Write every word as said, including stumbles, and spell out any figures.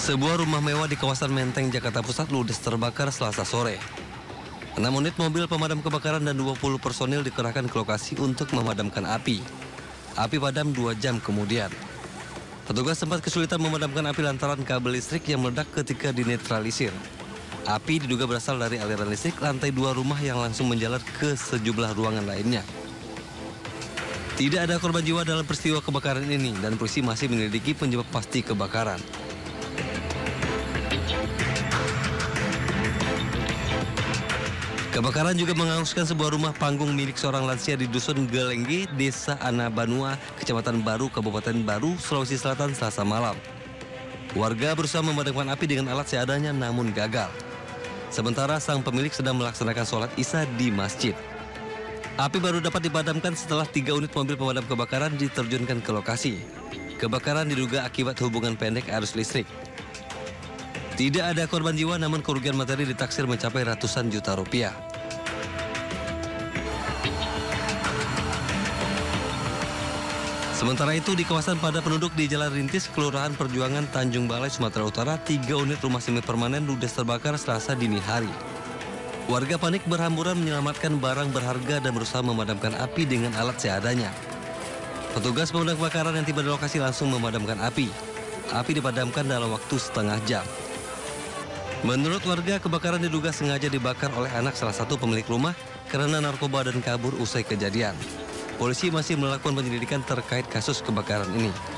Sebuah rumah mewah di kawasan Menteng, Jakarta Pusat ludes terbakar Selasa sore. Enam unit mobil pemadam kebakaran dan dua puluh personil dikerahkan ke lokasi untuk memadamkan api. Api padam dua jam kemudian. Petugas sempat kesulitan memadamkan api lantaran kabel listrik yang meledak ketika dinetralisir. Api diduga berasal dari aliran listrik lantai dua rumah yang langsung menjalar ke sejumlah ruangan lainnya. Tidak ada korban jiwa dalam peristiwa kebakaran ini dan polisi masih menyelidiki penyebab pasti kebakaran. Kebakaran juga menghanguskan sebuah rumah panggung milik seorang lansia di Dusun Gelenggi, Desa Anabanua, Kecamatan Baru, Kabupaten Baru, Sulawesi Selatan, Selasa malam. Warga berusaha memadamkan api dengan alat seadanya namun gagal. Sementara sang pemilik sedang melaksanakan sholat Isya di masjid. Api baru dapat dipadamkan setelah tiga unit mobil pemadam kebakaran diterjunkan ke lokasi. Kebakaran diduga akibat hubungan pendek arus listrik. Tidak ada korban jiwa, namun kerugian materi ditaksir mencapai ratusan juta rupiah. Sementara itu, di kawasan padat penduduk di Jalan Rintis, Kelurahan Perjuangan, Tanjung Balai, Sumatera Utara, tiga unit rumah semi permanen ludes terbakar Selasa dini hari. Warga panik berhamburan menyelamatkan barang berharga dan berusaha memadamkan api dengan alat seadanya. Petugas pemadam kebakaran yang tiba di lokasi langsung memadamkan api. Api dipadamkan dalam waktu setengah jam. Menurut warga, kebakaran diduga sengaja dibakar oleh anak salah satu pemilik rumah karena narkoba dan kabur usai kejadian. Polisi masih melakukan penyelidikan terkait kasus kebakaran ini.